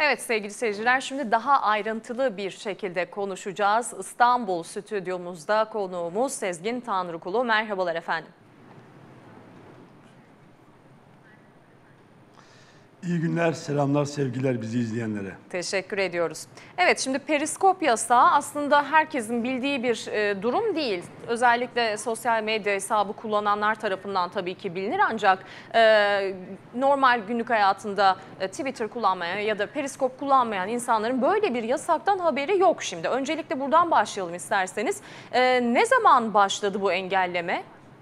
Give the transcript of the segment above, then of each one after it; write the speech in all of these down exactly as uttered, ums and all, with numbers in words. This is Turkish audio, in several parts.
Evet sevgili seyirciler, şimdi daha ayrıntılı bir şekilde konuşacağız. İstanbul stüdyomuzda konuğumuz Sezgin Tanrıkulu. Merhabalar efendim. İyi günler, selamlar, sevgiler bizi izleyenlere. Teşekkür ediyoruz. Evet, şimdi periskop yasağı aslında herkesin bildiği bir e, durum değil. Özellikle sosyal medya hesabı kullananlar tarafından tabii ki bilinir, ancak e, normal günlük hayatında e, Twitter kullanmayan ya da periskop kullanmayan insanların böyle bir yasaktan haberi yok şimdi. Öncelikle buradan başlayalım isterseniz. E, ne zaman başladı bu engelleme?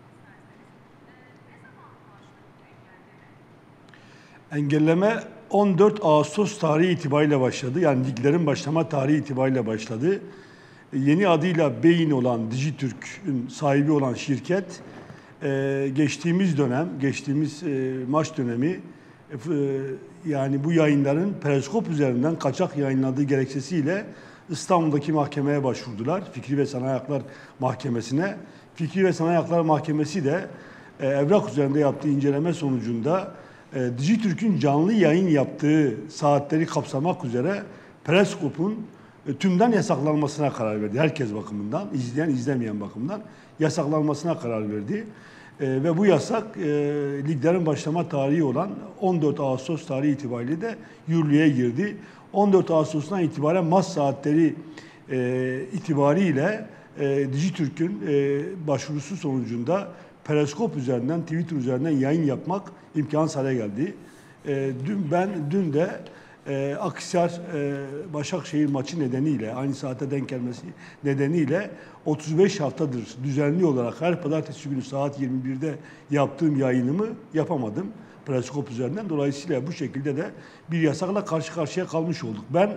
Engelleme on dört Ağustos tarihi itibariyle başladı. Yani liglerin başlama tarihi itibariyle başladı. Yeni adıyla Beyin olan Dijitürk'ün sahibi olan şirket geçtiğimiz dönem, geçtiğimiz maç dönemi yani bu yayınların periskop üzerinden kaçak yayınladığı gerekçesiyle İstanbul'daki mahkemeye başvurdular. Fikri ve Sanayi Haklar Mahkemesi'ne. Fikri ve Sanayi Haklar Mahkemesi de evrak üzerinde yaptığı inceleme sonucunda Dijitürk'ün canlı yayın yaptığı saatleri kapsamak üzere periskopun tümden yasaklanmasına karar verdi. Herkes bakımından, izleyen izlemeyen bakımından yasaklanmasına karar verdi. E, ve bu yasak e, liglerin başlama tarihi olan on dört Ağustos tarihi itibariyle de yürürlüğe girdi. on dört Ağustos'tan itibaren maç saatleri e, itibariyle e, Dijitürk'ün e, başvurusu sonucunda periskop üzerinden, Twitter üzerinden yayın yapmak imkansız hale geldi. E, dün ben dün de e, Akhisar e, Başakşehir maçı nedeniyle, aynı saate denk gelmesi nedeniyle otuz beş haftadır düzenli olarak her pazartesi günü saat yirmi birde yaptığım yayınımı yapamadım periskop üzerinden. Dolayısıyla bu şekilde de bir yasakla karşı karşıya kalmış olduk. Ben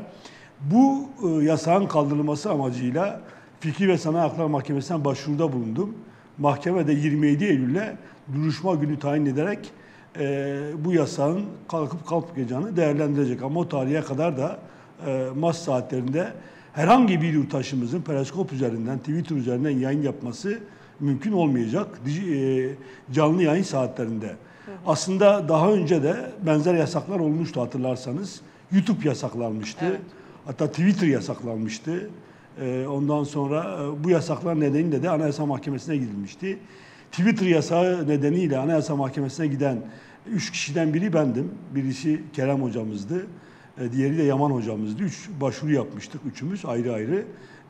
bu e, yasağın kaldırılması amacıyla Fikri ve Sanayi Haklar Mahkemesi'ne başvuruda bulundum. Mahkeme de yirmi yedi Eylül'e duruşma günü tayin ederek e, bu yasağın kalkıp kalkmayacağını değerlendirecek. Ama o tarihe kadar da e, maç saatlerinde herhangi bir yurttaşımızın periskop üzerinden, Twitter üzerinden yayın yapması mümkün olmayacak e, canlı yayın saatlerinde. Hı hı. Aslında daha önce de benzer yasaklar olmuştu hatırlarsanız. YouTube yasaklanmıştı. Evet. Hatta Twitter yasaklanmıştı. Ondan sonra bu yasaklar nedeniyle de Anayasa Mahkemesi'ne gidilmişti. Twitter yasağı nedeniyle Anayasa Mahkemesi'ne giden üç kişiden biri bendim. Birisi Kerem hocamızdı. Diğeri de Yaman hocamızdı. Üç başvuru yapmıştık üçümüz ayrı ayrı.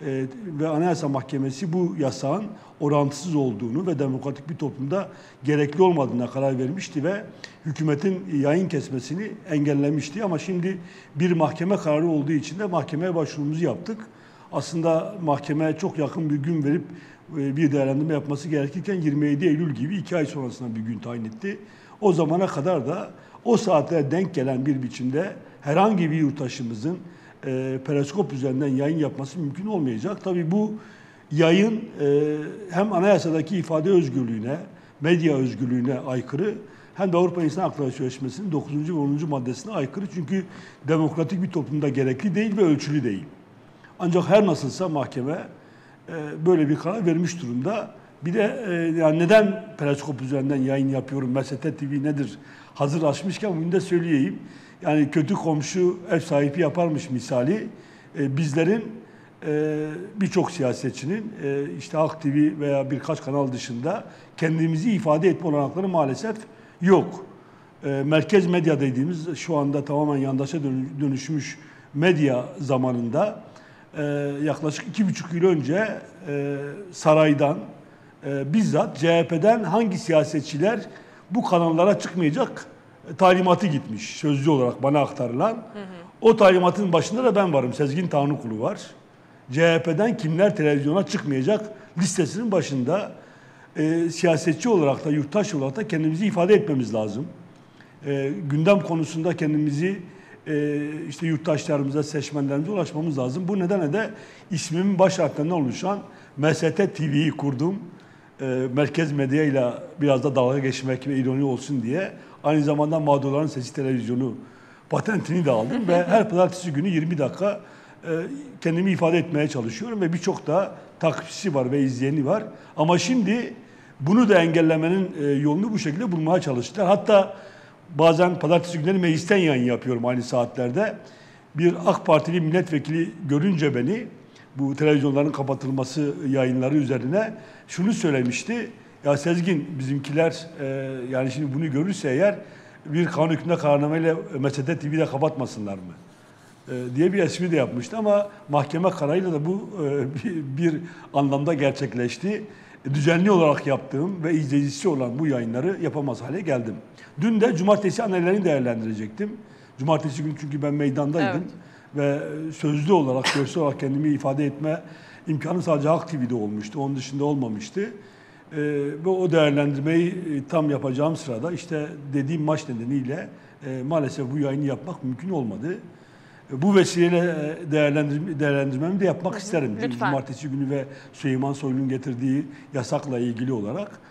Ve Anayasa Mahkemesi bu yasağın orantısız olduğunu ve demokratik bir toplumda gerekli olmadığına karar vermişti ve hükümetin yayın kesmesini engellemişti. Ama şimdi bir mahkeme kararı olduğu için de mahkemeye başvurumuzu yaptık. Aslında mahkemeye çok yakın bir gün verip bir değerlendirme yapması gerekirken yirmi yedi Eylül gibi iki ay sonrasında bir gün tayin etti. O zamana kadar da o saatlere denk gelen bir biçimde herhangi bir yurttaşımızın e, periskop üzerinden yayın yapması mümkün olmayacak. Tabii bu yayın e, hem anayasadaki ifade özgürlüğüne, medya özgürlüğüne aykırı hem de Avrupa İnsan Hakları Sözleşmesi'nin dokuzuncu ve onuncu maddesine aykırı. Çünkü demokratik bir toplumda gerekli değil ve ölçülü değil. Ancak her nasılsa mahkeme e, böyle bir karar vermiş durumda. Bir de e, yani neden periskop üzerinden yayın yapıyorum, M S T T V nedir hazır açmışken bunu da söyleyeyim. Yani kötü komşu ev sahibi yaparmış misali e, bizlerin e, birçok siyasetçinin e, işte Halk T V veya birkaç kanal dışında kendimizi ifade etme olanakları maalesef yok. E, merkez medya dediğimiz şu anda tamamen yandaşa dönüşmüş medya zamanında Ee, yaklaşık iki buçuk yıl önce e, saraydan e, bizzat C H P'den hangi siyasetçiler bu kanallara çıkmayacak e, talimatı gitmiş sözlü olarak bana aktarılan. Hı hı. O talimatın başında da ben varım. Sezgin Tanrıkulu var. C H P'den kimler televizyona çıkmayacak listesinin başında e, siyasetçi olarak da yurttaş olarak da kendimizi ifade etmemiz lazım. E, gündem konusunda kendimizi işte yurttaşlarımıza, seçmenlerimize ulaşmamız lazım. Bu nedenle de ismimin baş harflerinden oluşan M S T T V'yi kurdum. Merkez medyayla biraz da dalga geçmek ve ironi olsun diye. Aynı zamanda Mağdurların Sesi Televizyonu patentini de aldım ve her pazartesi günü yirmi dakika kendimi ifade etmeye çalışıyorum ve birçok da takipçisi var ve izleyeni var. Ama şimdi bunu da engellemenin yolunu bu şekilde bulmaya çalıştılar. Hatta bazen pazartesi günleri meclisten yayın yapıyorum aynı saatlerde. bir AK Partili milletvekili görünce beni, bu televizyonların kapatılması yayınları üzerine şunu söylemişti. Ya Sezgin, bizimkiler e, yani şimdi bunu görürse eğer bir kanun hükmünde kararnameyle M S T T V'yi de kapatmasınlar mı? E, diye bir espri de yapmıştı ama mahkeme kararıyla da bu e, bir, bir anlamda gerçekleşti. E, düzenli olarak yaptığım ve izleyicisi olan bu yayınları yapamaz hale geldim. Dün de cumartesi annelerini değerlendirecektim. Cumartesi günü çünkü ben meydandaydım. Evet. Ve sözlü olarak, görsel olarak kendimi ifade etme imkanı sadece Halk T V'de olmuştu. Onun dışında olmamıştı. Ee, ve o değerlendirmeyi tam yapacağım sırada işte dediğim maç nedeniyle e, maalesef bu yayını yapmak mümkün olmadı. E, bu vesileyle değerlendirme, değerlendirmemi de yapmak Hı-hı. isterim. Lütfen. Cumartesi günü ve Süleyman Soylu'nun getirdiği yasakla ilgili olarak.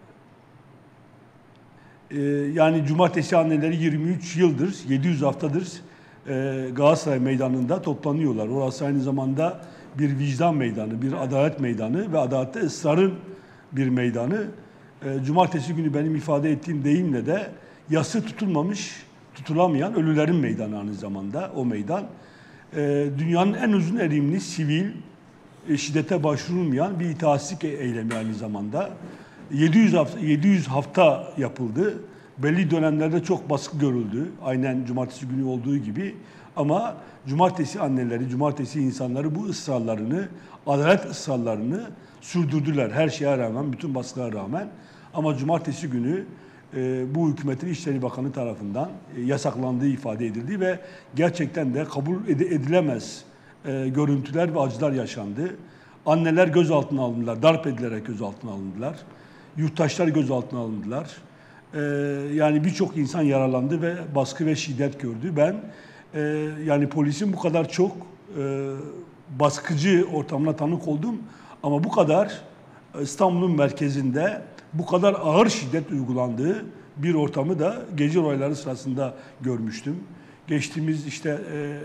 Ee, yani cumartesi anneleri yirmi üç yıldır, yedi yüz haftadır Galatasaray Meydanı'nda toplanıyorlar. Orası aynı zamanda bir vicdan meydanı, bir adalet meydanı ve adalette ısrarın bir meydanı. Cumartesi günü benim ifade ettiğim deyimle de yası tutulmamış, tutulamayan ölülerin meydanı aynı zamanda o meydan. Dünyanın en uzun erimli sivil, şiddete başvurulmayan bir itaatsizlik eylemi aynı zamanda. yedi yüz hafta, yedi yüz hafta yapıldı. Belli dönemlerde çok baskı görüldü. Aynen cumartesi günü olduğu gibi. Ama cumartesi anneleri, cumartesi insanları bu ısrarlarını, adalet ısrarlarını sürdürdüler. Her şeye rağmen, bütün baskılara rağmen. Ama cumartesi günü e, bu hükümetin İçişleri Bakanı tarafından e, yasaklandığı ifade edildi ve gerçekten de kabul ed- edilemez e, görüntüler ve acılar yaşandı. Anneler gözaltına alındılar, darp edilerek gözaltına alındılar. Yurttaşlar gözaltına alındılar. Ee, yani birçok insan yaralandı ve baskı ve şiddet gördü. Ben e, yani polisin bu kadar çok e, baskıcı ortamına tanık oldum. Ama bu kadar İstanbul'un merkezinde bu kadar ağır şiddet uygulandığı bir ortamı da gece olayları sırasında görmüştüm. Geçtiğimiz işte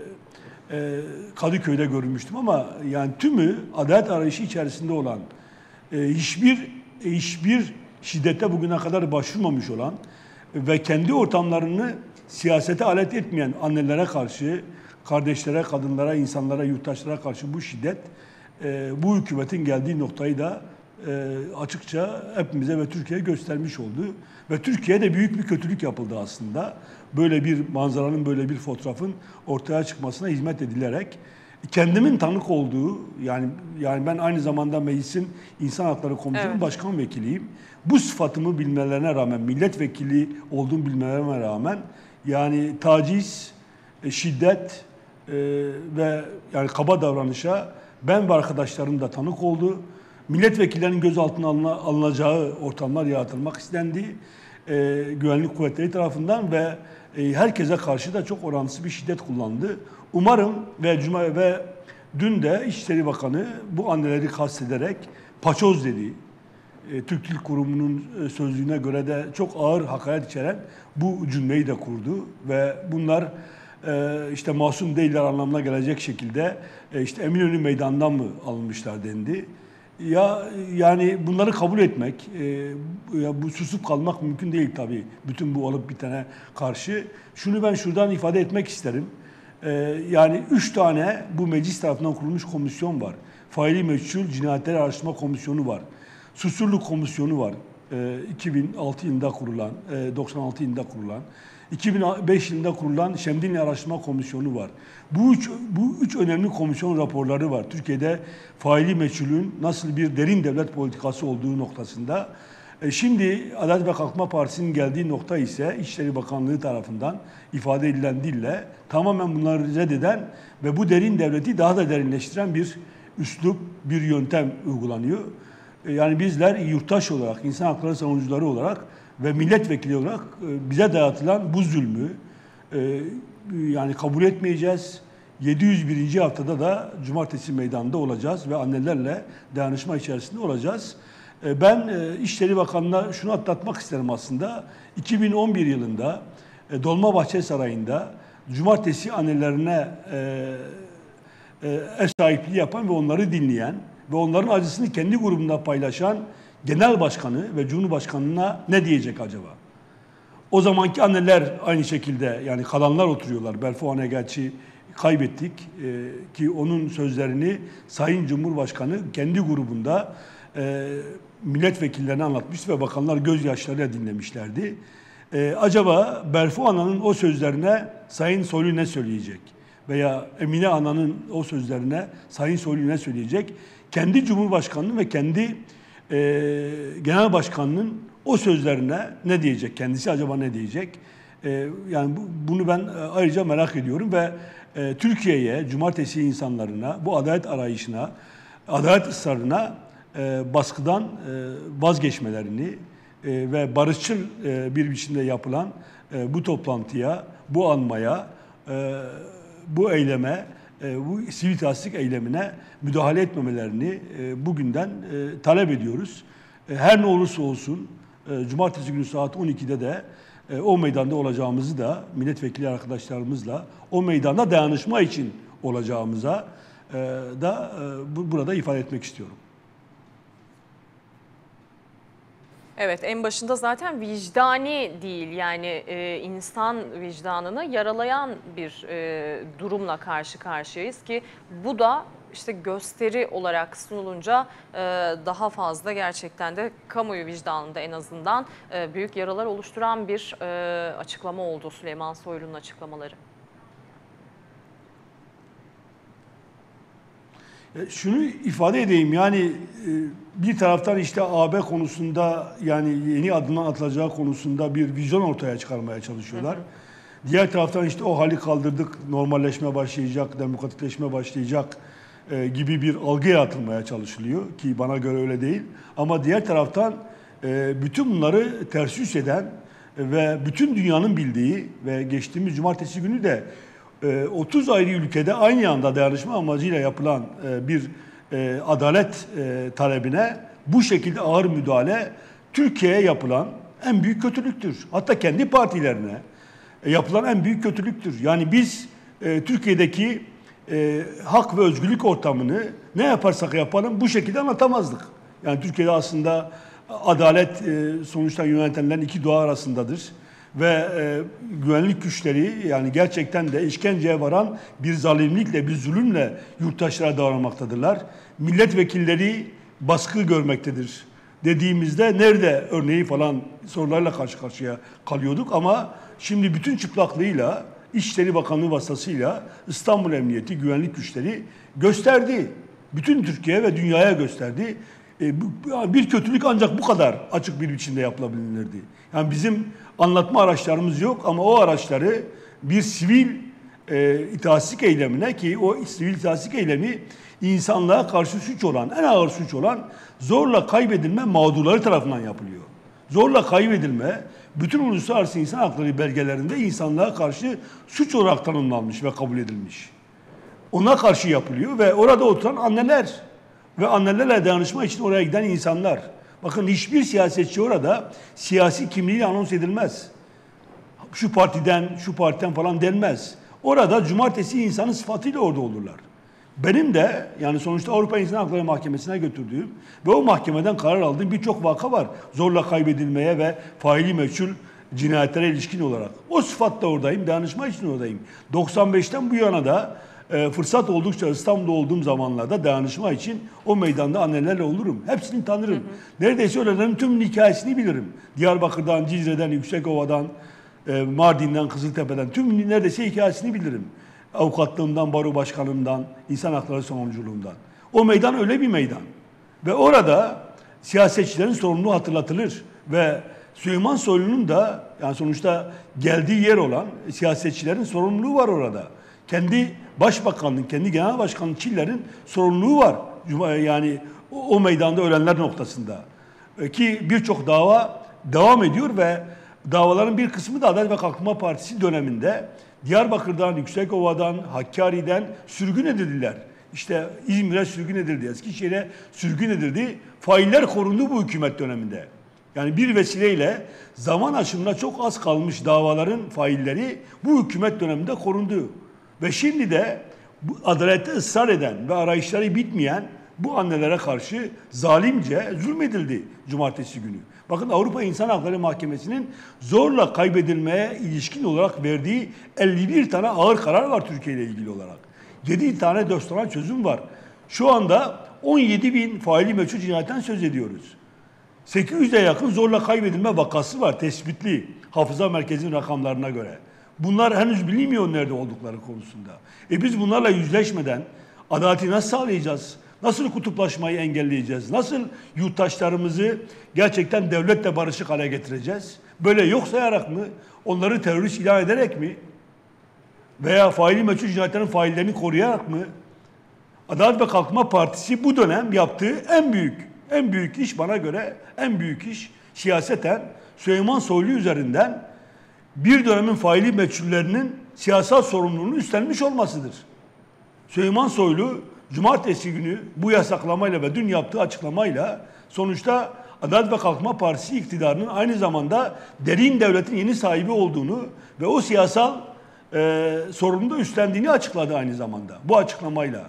e, e, Kadıköy'de görmüştüm ama yani tümü adalet arayışı içerisinde olan e, hiçbir hiçbir şiddete bugüne kadar başvurmamış olan ve kendi ortamlarını siyasete alet etmeyen annelere karşı, kardeşlere, kadınlara, insanlara, yurttaşlara karşı bu şiddet, e, bu hükümetin geldiği noktayı da e, açıkça hepimize ve Türkiye'ye göstermiş oldu. Ve Türkiye'de büyük bir kötülük yapıldı aslında. Böyle bir manzaranın, böyle bir fotoğrafın ortaya çıkmasına hizmet edilerek. Kendimin tanık olduğu, yani yani ben aynı zamanda meclisin İnsan Hakları Komisyonu evet. Başkan Vekiliyim. Bu sıfatımı bilmelerine rağmen, milletvekili olduğumu bilmelerine rağmen yani taciz, şiddet e, ve yani kaba davranışa ben ve arkadaşlarım da tanık oldu. Milletvekillerinin gözaltına alınacağı ortamlar yaratılmak istendi. E, güvenlik kuvvetleri tarafından ve e, herkese karşı da çok orantısız bir şiddet kullandı. Umarım ve Cuma ve dün de İçişleri Bakanı bu anneleri kastederek paçoz dedi. E, Türk Dil Kurumu'nun sözlüğüne göre de çok ağır hakaret içeren bu cümleyi de kurdu ve bunlar e, işte masum değiller anlamına gelecek şekilde e, işte Eminönü Meydanı'ndan mı alınmışlar dendi. Ya yani bunları kabul etmek, e, ya bu susup kalmak mümkün değil tabii. Bütün bu olup bitene karşı. Şunu ben şuradan ifade etmek isterim. E, yani üç tane bu meclis tarafından kurulmuş komisyon var. Faili Meçhul Cinayetler Araştırma Komisyonu var. Susurluk Komisyonu var. E, iki bin altı yılında kurulan, e, doksan altı yılında kurulan. iki bin beş yılında kurulan Şemdinli Araştırma Komisyonu var. Bu üç, bu üç önemli komisyon raporları var. Türkiye'de faili meçhulün nasıl bir derin devlet politikası olduğu noktasında. E şimdi Adalet ve Kalkınma Partisi'nin geldiği nokta ise İçişleri Bakanlığı tarafından ifade edilen dille tamamen bunları reddeden ve bu derin devleti daha da derinleştiren bir üslup, bir yöntem uygulanıyor. E yani bizler yurttaş olarak, insan hakları savunucuları olarak ve milletvekili olarak bize dayatılan bu zulmü e, yani kabul etmeyeceğiz. yedi yüz birinci haftada da Cumartesi Meydanı'nda olacağız ve annelerle dayanışma içerisinde olacağız. E, ben e, İçişleri Bakanı'na şunu atlatmak isterim aslında. iki bin on bir yılında e, Dolmabahçe Sarayı'nda Cumartesi annelerine e, e, ev sahipliği yapan ve onları dinleyen ve onların acısını kendi grubunda paylaşan Genel Başkanı ve Cumhurbaşkanı'na ne diyecek acaba? O zamanki anneler aynı şekilde yani kalanlar oturuyorlar. Berfuane Gerçi kaybettik. E, ki onun sözlerini Sayın Cumhurbaşkanı kendi grubunda e, milletvekillerine anlatmış ve bakanlar gözyaşlarıyla dinlemişlerdi. E, acaba Berfu Ana'nın o sözlerine Sayın Soylu ne söyleyecek? Veya Emine Ana'nın o sözlerine Sayın Soylu ne söyleyecek? Kendi Cumhurbaşkanı'nın ve kendi e, Genel Başkanı'nın o sözlerine ne diyecek? Kendisi acaba ne diyecek? E, yani bu, bunu ben ayrıca merak ediyorum ve e, Türkiye'ye, cumartesi insanlarına, bu adalet arayışına, adalet ısrarına e, baskıdan e, vazgeçmelerini e, ve barışçıl e, bir biçimde yapılan e, bu toplantıya, bu anmaya, e, bu eyleme, e, bu sivil tasdik eylemine müdahale etmemelerini e, bugünden e, talep ediyoruz. E, her ne olursa olsun e, cumartesi günü saat on ikide de e, o meydanda olacağımızı da milletvekili arkadaşlarımızla o meydanda dayanışma için olacağımıza e, da e, bu, burada ifade etmek istiyorum. Evet, en başında zaten vicdani değil, yani e, insan vicdanını yaralayan bir e, durumla karşı karşıyayız ki bu da işte gösteri olarak sunulunca e, daha fazla gerçekten de kamuoyu vicdanında en azından e, büyük yaralar oluşturan bir e, açıklama oldu Süleyman Soylu'nun açıklamaları. Şunu ifade edeyim, yani bir taraftan işte A B konusunda, yani yeni adımlar atılacağı konusunda bir vizyon ortaya çıkarmaya çalışıyorlar. Hı hı. Diğer taraftan işte o hali kaldırdık, normalleşme başlayacak, demokratikleşme başlayacak e, gibi bir algı yaratılmaya çalışılıyor ki bana göre öyle değil. Ama diğer taraftan e, bütün bunları ters yüz eden ve bütün dünyanın bildiği ve geçtiğimiz cumartesi günü de otuz ayrı ülkede aynı anda dayanışma amacıyla yapılan bir adalet talebine bu şekilde ağır müdahale Türkiye'ye yapılan en büyük kötülüktür. Hatta kendi partilerine yapılan en büyük kötülüktür. Yani biz Türkiye'deki hak ve özgürlük ortamını ne yaparsak yapalım bu şekilde anlatamazdık. Yani Türkiye'de aslında adalet sonuçta yönetenlerin iki doğa arasındadır. Ve e, güvenlik güçleri yani gerçekten de işkenceye varan bir zalimlikle, bir zulümle yurttaşlara davranmaktadırlar. Milletvekilleri baskı görmektedir dediğimizde nerede örneği falan sorularla karşı karşıya kalıyorduk. Ama şimdi bütün çıplaklığıyla İçişleri Bakanlığı vasıtasıyla İstanbul Emniyeti güvenlik güçleri gösterdi. Bütün Türkiye ve dünyaya gösterdi. E, bir kötülük ancak bu kadar açık bir biçimde yapılabilirdi. Yani bizim anlatma araçlarımız yok ama o araçları bir sivil e, itaatsizlik eylemine, ki o sivil itaatsizlik eylemi insanlığa karşı suç olan, en ağır suç olan zorla kaybedilme mağdurları tarafından yapılıyor. Zorla kaybedilme bütün uluslararası insan hakları belgelerinde insanlığa karşı suç olarak tanımlanmış ve kabul edilmiş. Ona karşı yapılıyor ve orada oturan anneler ve annelerle dayanışma için oraya giden insanlar. Bakın hiçbir siyasetçi orada siyasi kimliği anons edilmez. Şu partiden, şu partiden falan denmez. Orada cumartesi insanı sıfatıyla orada olurlar. Benim de yani sonuçta Avrupa İnsan Hakları Mahkemesi'ne götürdüğüm ve o mahkemeden karar aldığım birçok vaka var. Zorla kaybedilmeye ve faili meçhul cinayetlere ilişkin olarak. O sıfatla oradayım, dayanışma için oradayım. doksan beşten bu yana da e, fırsat oldukça İstanbul'da olduğum zamanlarda dayanışma için o meydanda annelerle olurum. Hepsini tanırım. Hı hı. Neredeyse ölenlerin tüm hikayesini bilirim. Diyarbakır'dan, Cizre'den, Yüksekova'dan, e, Mardin'den, Kızıltepe'den tüm neredeyse hikayesini bilirim. Avukatlığımdan, baro başkanımdan, insan hakları savunuculuğumdan. O meydan öyle bir meydan. Ve orada siyasetçilerin sorumluluğu hatırlatılır. Ve Süleyman Soylu'nun da yani sonuçta geldiği yer olan siyasetçilerin sorumluluğu var orada. Kendi başbakanlığın, kendi genel başkanın Çiller'in sorumluluğu var. Yani o, o meydanda ölenler noktasında. Ki birçok dava devam ediyor ve davaların bir kısmı da Adalet ve Kalkınma Partisi döneminde Diyarbakır'dan, Yüksekova'dan, Hakkari'den sürgün edildiler. İşte İzmir'e sürgün edildi, Eskişehir'e sürgün edildi. Failler korundu bu hükümet döneminde. Yani bir vesileyle zaman aşımına çok az kalmış davaların failleri bu hükümet döneminde korundu. Ve şimdi de bu adalette ısrar eden ve arayışları bitmeyen Bu annelere karşı zalimce zulmedildi cumartesi günü. Bakın Avrupa İnsan Hakları Mahkemesi'nin zorla kaybedilmeye ilişkin olarak verdiği elli bir tane ağır karar var Türkiye ile ilgili olarak. yedi tane dört tane çözüm var. Şu anda on yedi bin faili meçhul cinayetten söz ediyoruz. sekiz yüze yakın zorla kaybedilme vakası var tespitli hafıza merkezinin rakamlarına göre. Bunlar henüz bilinmiyor nerede oldukları konusunda. E biz bunlarla yüzleşmeden adaleti nasıl sağlayacağız? Nasıl kutuplaşmayı engelleyeceğiz? Nasıl yurttaşlarımızı gerçekten devletle barışık hale getireceğiz? Böyle yok sayarak mı? Onları terörist ilan ederek mi? Veya faili meçhul cinayetlerin faillerini koruyarak mı? Adalet ve Kalkınma Partisi bu dönem yaptığı en büyük, en büyük iş bana göre en büyük iş siyaseten Süleyman Soylu üzerinden bir dönemin faili meçhullerinin siyasal sorumluluğunu üstlenmiş olmasıdır. Süleyman Soylu cumartesi günü bu yasaklamayla ve dün yaptığı açıklamayla sonuçta Adalet ve Kalkınma Partisi iktidarının aynı zamanda derin devletin yeni sahibi olduğunu ve o siyasal e, sorumluluğu üstlendiğini açıkladı aynı zamanda bu açıklamayla.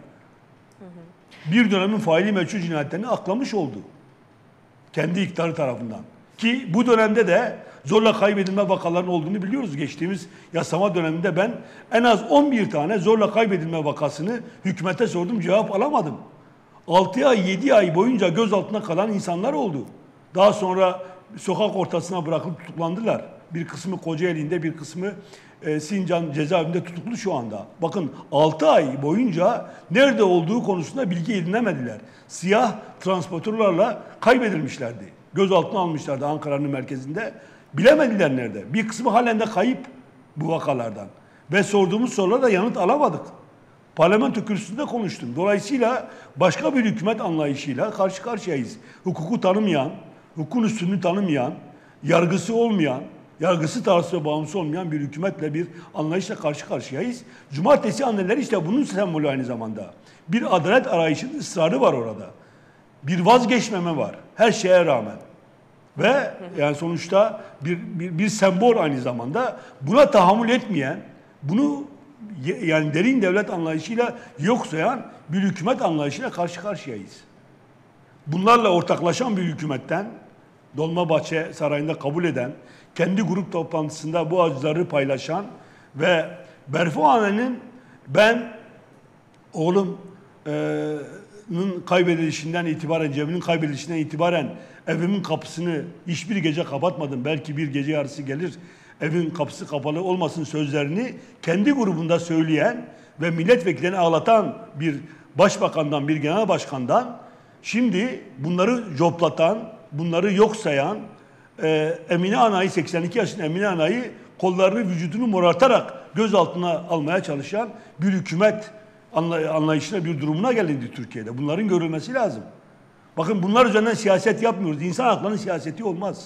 Bir dönemin faili meçhul cinayetlerini aklamış oldu. Kendi iktidarı tarafından. Ki bu dönemde de zorla kaybedilme vakalarının olduğunu biliyoruz. Geçtiğimiz yasama döneminde ben en az on bir tane zorla kaybedilme vakasını hükümete sordum, cevap alamadım. altı ay, yedi ay boyunca gözaltına kalan insanlar oldu. Daha sonra sokak ortasına bırakılıp tutuklandılar. Bir kısmı Kocaeli'nde, bir kısmı e, Sincan cezaevinde tutuklu şu anda. Bakın altı ay boyunca nerede olduğu konusunda bilgi edinemediler. Siyah transportörlerle kaybedilmişlerdi. Gözaltına almışlardı Ankara'nın merkezinde. Bilemediler nerede. Bir kısmı halen de kayıp bu vakalardan. Ve sorduğumuz sorulara da yanıt alamadık. Parlamento kürsüsünde konuştum. Dolayısıyla başka bir hükümet anlayışıyla karşı karşıyayız. Hukuku tanımayan, hukukun üstünlüğünü tanımayan, yargısı olmayan, yargısı tarafsız ve bağımsız olmayan bir hükümetle bir anlayışla karşı karşıyayız. Cumartesi anneleri işte bunun sembolü aynı zamanda. Bir adalet arayışının ısrarı var orada. Bir vazgeçmeme var her şeye rağmen. Ve yani sonuçta bir, bir, bir sembol aynı zamanda buna tahammül etmeyen, bunu yani derin devlet anlayışıyla yok sayan bir hükümet anlayışıyla karşı karşıyayız. Bunlarla ortaklaşan bir hükümetten, Dolmabahçe Sarayı'nda kabul eden, kendi grup toplantısında bu acıları paylaşan ve Berfuane'nin ben oğlum e, kaybedilişinden itibaren, Cemil'in kaybedilişinden itibaren evimin kapısını hiçbir gece kapatmadım. Belki bir gece yarısı gelir, evin kapısı kapalı olmasın sözlerini kendi grubunda söyleyen ve milletvekillerini ağlatan bir başbakandan, bir genel başkandan şimdi bunları coplatan, bunları yok sayan e, Emine Ana'yı, seksen iki yaşında Emine Ana'yı kollarını, vücudunu morartarak gözaltına almaya çalışan bir hükümet anlayışına, bir durumuna gelindi Türkiye'de. Bunların görülmesi lazım. Bakın bunlar üzerinden siyaset yapmıyoruz. İnsan haklarının siyaseti olmaz.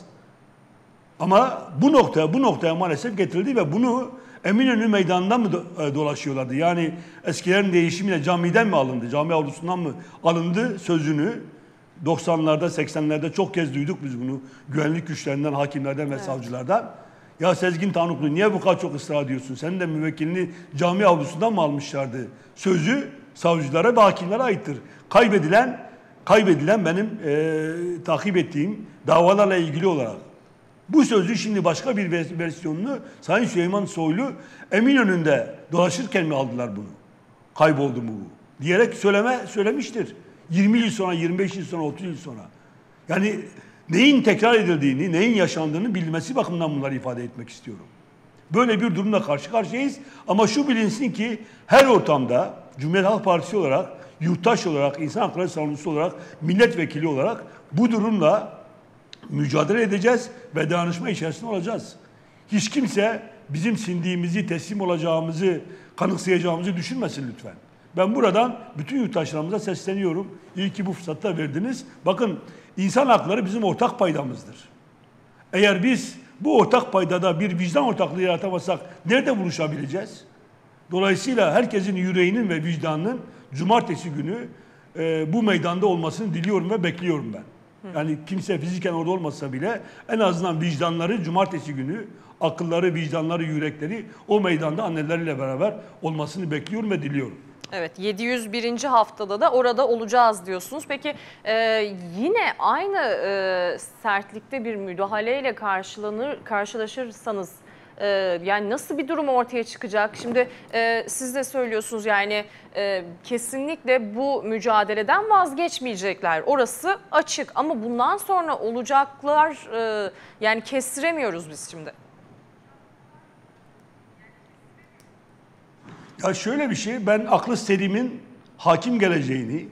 Ama bu noktaya, bu noktaya maalesef getirildi ve bunu Eminönü meydanından mı dolaşıyorlardı? Yani eskilerin değişimiyle camiden mi alındı? Cami avlusundan mı alındı sözünü? doksanlarda, seksenlerde çok kez duyduk biz bunu. Güvenlik güçlerinden, hakimlerden ve evet. savcılardan. Ya Sezgin Tanrıkulu niye bu kadar çok ısrar ediyorsun? Senin de müvekkilini cami avlusundan mı almışlardı? Sözü savcılara ve hakimlere aittir. Kaybedilen, kaybedilen benim e, takip ettiğim davalarla ilgili olarak. Bu sözü şimdi başka bir versiyonunu Sayın Süleyman Soylu Eminönü'nde dolaşırken mi aldılar bunu? Kayboldu mu bu? Diyerek söyleme söylemiştir. yirmi yıl sonra, yirmi beş yıl sonra, otuz yıl sonra. Yani neyin tekrar edildiğini, neyin yaşandığını bilmesi bakımından bunları ifade etmek istiyorum. Böyle bir durumla karşı karşıyayız. Ama şu bilinsin ki her ortamda Cumhuriyet Halk Partisi olarak, yurttaş olarak, insan hakları savunucusu olarak, milletvekili olarak bu durumla mücadele edeceğiz ve dayanışma içerisinde olacağız. Hiç kimse bizim sindiğimizi, teslim olacağımızı, kanıksayacağımızı düşünmesin lütfen. Ben buradan bütün yurttaşlarımıza sesleniyorum. İyi ki bu fırsatı verdiniz. Bakın insan hakları bizim ortak paydamızdır. Eğer biz bu ortak paydada bir vicdan ortaklığı yaratamazsak nerede buluşabileceğiz? Dolayısıyla herkesin yüreğinin ve vicdanının cumartesi günü e, bu meydanda olmasını diliyorum ve bekliyorum ben. Yani kimse fiziken orada olmasa bile en azından vicdanları cumartesi günü, akılları, vicdanları, yürekleri o meydanda anneleriyle beraber olmasını bekliyorum ve diliyorum. Evet, yedi yüz birinci haftada da orada olacağız diyorsunuz. Peki e, yine aynı e, sertlikte bir müdahaleyle karşılanır, karşılaşırsanız e, yani nasıl bir durum ortaya çıkacak? Şimdi e, siz de söylüyorsunuz yani e, kesinlikle bu mücadeleden vazgeçmeyecekler. Orası açık ama bundan sonra olacaklar e, yani kestiremiyoruz biz şimdi. Ya şöyle bir şey, ben aklı selimin hakim geleceğini,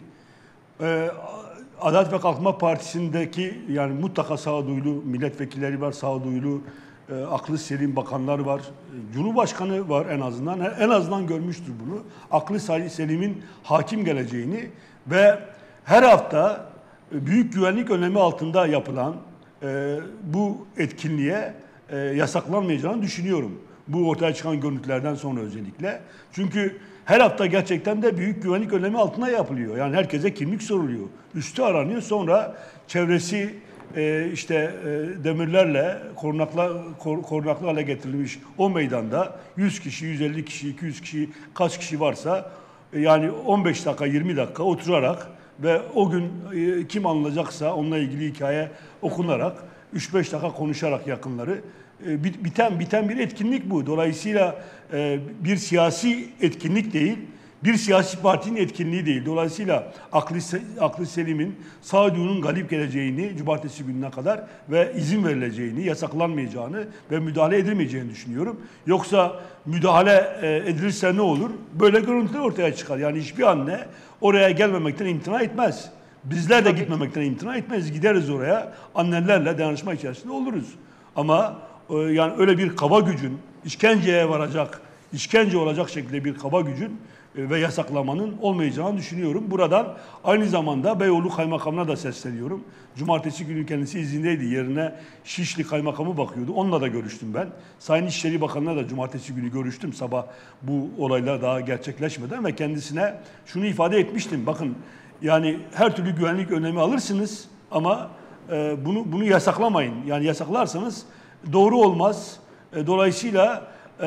e, Adalet ve Kalkınma Partisi'ndeki yani mutlaka sağduyulu milletvekilleri var, sağduyulu e, aklı selim bakanlar var, e, Cumhurbaşkanı var en azından, en azından görmüştür bunu. Aklı selimin hakim geleceğini ve her hafta e, büyük güvenlik önlemi altında yapılan e, bu etkinliğe e, yasaklanmayacağını düşünüyorum. Bu ortaya çıkan görüntülerden sonra özellikle. Çünkü her hafta gerçekten de büyük güvenlik önlemi altında yapılıyor. Yani herkese kimlik soruluyor. Üstü aranıyor. Sonra çevresi e, işte e, demirlerle korunakla, kor, korunaklı hale getirilmiş o meydanda yüz kişi, yüz elli kişi, iki yüz kişi kaç kişi varsa e, yani on beş dakika, yirmi dakika oturarak ve o gün e, kim alınacaksa onunla ilgili hikaye okunarak üç beş dakika konuşarak yakınları biten biten bir etkinlik bu. Dolayısıyla bir siyasi etkinlik değil, bir siyasi partinin etkinliği değil. Dolayısıyla aklı, aklı selimin sağduyunun galip geleceğini cumartesi gününe kadar ve izin verileceğini, yasaklanmayacağını ve müdahale edilmeyeceğini düşünüyorum. Yoksa müdahale edilirse ne olur? Böyle görüntüler ortaya çıkar. Yani hiçbir anne oraya gelmemekten imtina etmez. Bizler de gitmemekten imtina etmeyiz. Gideriz oraya, annelerle dayanışma içerisinde oluruz. Ama yani öyle bir kaba gücün, işkenceye varacak, işkence olacak şekilde bir kaba gücün ve yasaklamanın olmayacağını düşünüyorum. Buradan aynı zamanda Beyoğlu Kaymakamı'na da sesleniyorum. Cumartesi günü kendisi izindeydi. Yerine Şişli Kaymakamı bakıyordu. Onunla da görüştüm ben. Sayın İçişleri Bakanı'na da cumartesi günü görüştüm. Sabah bu olaylar daha gerçekleşmeden ve kendisine şunu ifade etmiştim. Bakın yani her türlü güvenlik önlemi alırsınız ama e, bunu bunu yasaklamayın. Yani yasaklarsanız doğru olmaz. Dolayısıyla e,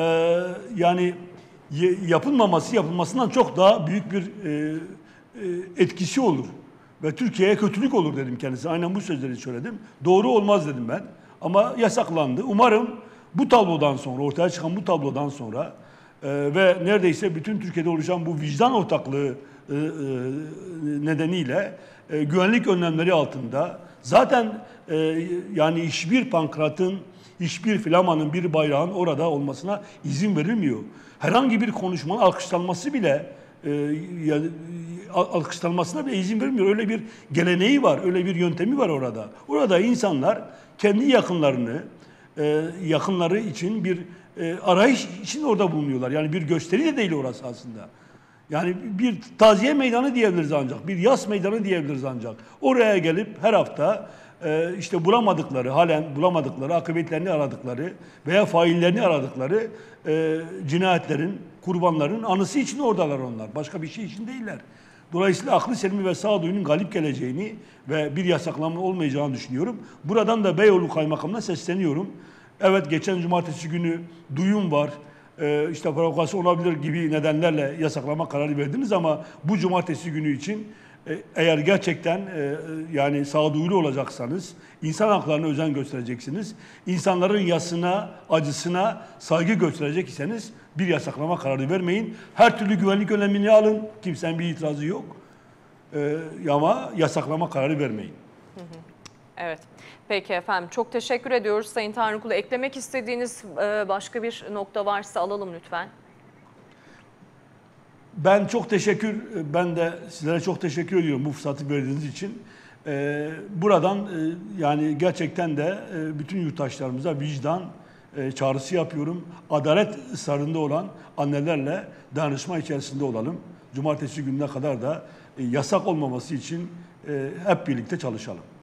yani yapılmaması yapılmasından çok daha büyük bir e, e, etkisi olur. Ve Türkiye'ye kötülük olur dedim kendisine. Aynen bu sözleri söyledim. Doğru olmaz dedim ben. Ama yasaklandı. Umarım bu tablodan sonra, ortaya çıkan bu tablodan sonra e, ve neredeyse bütün Türkiye'de oluşan bu vicdan ortaklığı e, e, nedeniyle e, güvenlik önlemleri altında zaten e, yani hiçbir pankratın, hiçbir flamanın, bir bayrağın orada olmasına izin verilmiyor. Herhangi bir konuşmanın alkışlanması bile e, yani, alkışlanmasına bile izin verilmiyor. Öyle bir geleneği var, öyle bir yöntemi var orada. Orada insanlar kendi yakınlarını, e, yakınları için bir e, arayış için orada bulunuyorlar. Yani bir gösteri de değil orası aslında. Yani bir taziye meydanı diyebiliriz ancak, bir yas meydanı diyebiliriz ancak. Oraya gelip her hafta e, işte bulamadıkları, halen bulamadıkları, akıbetlerini aradıkları veya faillerini aradıkları e, cinayetlerin, kurbanların anısı için oradalar onlar. Başka bir şey için değiller. Dolayısıyla aklı selimi ve sağduyunun galip geleceğini ve bir yasaklama olmayacağını düşünüyorum. Buradan da Beyoğlu Kaymakamı'na sesleniyorum. Evet, geçen cumartesi günü duyum var. Ee, işte provokasyon olabilir gibi nedenlerle yasaklama kararı verdiniz ama bu cumartesi günü için e, eğer gerçekten e, yani sağduyulu olacaksanız insan haklarına özen göstereceksiniz. İnsanların yasına, acısına saygı gösterecek iseniz bir yasaklama kararı vermeyin. Her türlü güvenlik önlemini alın. Kimsenin bir itirazı yok. Ee, ama yasaklama kararı vermeyin. Hı hı. Evet. Peki efendim. Çok teşekkür ediyoruz Sayın Tanrıkulu. Eklemek istediğiniz başka bir nokta varsa alalım lütfen. Ben çok teşekkür, ben de sizlere çok teşekkür ediyorum bu fırsatı verdiğiniz için. Buradan yani gerçekten de bütün yurttaşlarımıza vicdan çağrısı yapıyorum. Adalet ısrarında olan annelerle dayanışma içerisinde olalım. Cumartesi gününe kadar da yasak olmaması için hep birlikte çalışalım.